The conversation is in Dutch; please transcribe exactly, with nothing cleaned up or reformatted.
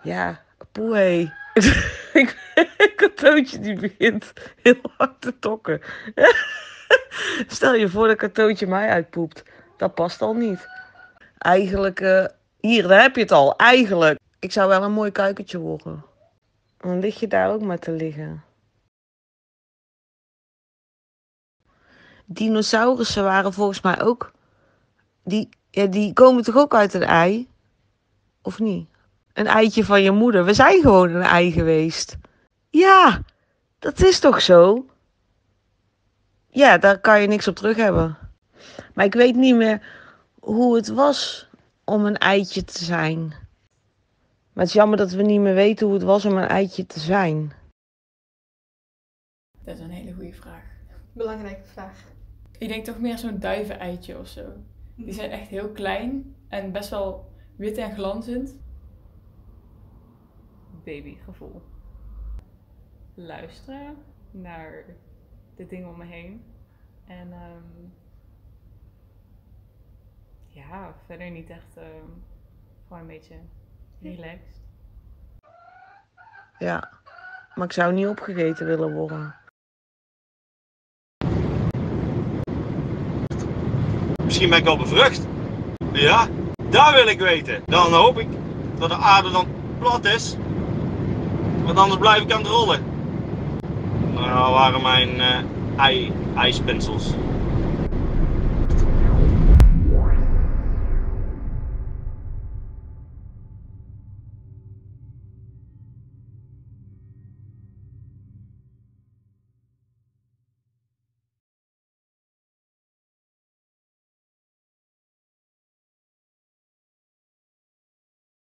Ja, poeh. Een katoentje die begint heel hard te tokken. Stel je voor dat katoentje mij uitpoept. Dat past al niet. Eigenlijk, uh, hier, daar heb je het al. Eigenlijk. Ik zou wel een mooi kuikentje worden. Dan lig je daar ook maar te liggen. Dinosaurussen waren volgens mij ook... Die, ja, die komen toch ook uit een ei? Of niet? Een eitje van je moeder. We zijn gewoon een ei geweest. Ja, dat is toch zo? Ja, daar kan je niks op terug hebben. Maar ik weet niet meer hoe het was om een eitje te zijn. Maar het is jammer dat we niet meer weten hoe het was om een eitje te zijn. Dat is een hele goede vraag. Belangrijke vraag. Ik denk toch meer zo'n duiveneitje of zo. Die zijn echt heel klein en best wel wit en glanzend. Babygevoel. Luisteren naar de dingen om me heen. En um, ja, verder niet echt um, gewoon een beetje relaxed. Ja, maar ik zou niet opgegeten willen worden. Misschien ben ik al bevrucht. Ja, dat wil ik weten. Dan hoop ik dat de aarde dan plat is. Want anders blijf ik aan het rollen. Nou, waren mijn uh, ei, ijspinsels.